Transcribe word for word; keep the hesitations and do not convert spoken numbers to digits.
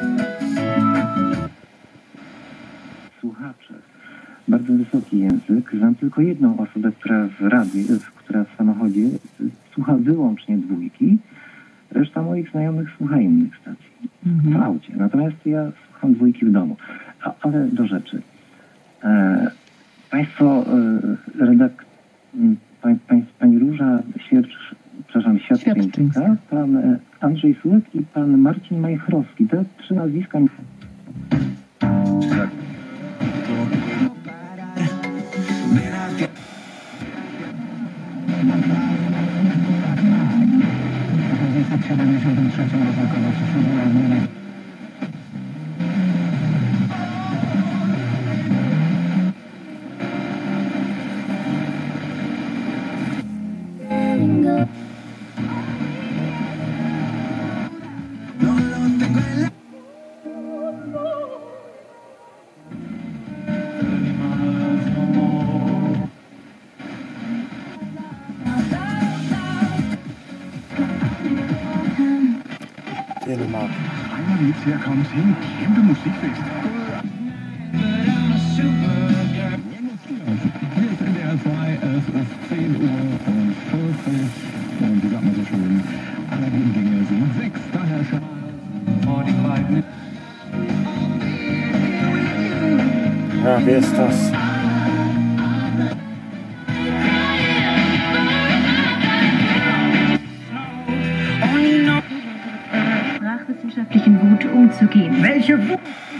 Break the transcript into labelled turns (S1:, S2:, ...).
S1: Słuchacze. Bardzo wysoki język. Znam tylko jedną osobę, która w radiu, która w samochodzie słucha wyłącznie dwójki. Reszta moich znajomych słucha innych stacji mhm. w aucie. Natomiast ja słucham dwójki w domu. A, ale do rzeczy. E, państwo, e, redak... Pań, pań, pani Róża Świercz, przepraszam, Świadczyńska, pan Andrzej Sułek i pan Marcin Majchrowski. Te trzy nazwiska... Tak.
S2: Dänemark.
S3: Einmal jetzt herkommt hin, Kinder Musikfest. Hier ist N D R zwei, es ist zehn Uhr und vierzig. Und wie sagt man so schön, alle guten Dinge sind sechs, daher schon vor die beiden.
S2: Ja, wer ist das?
S4: Sprachwissenschaftlichen Wut umzugehen.
S5: Welche Wut?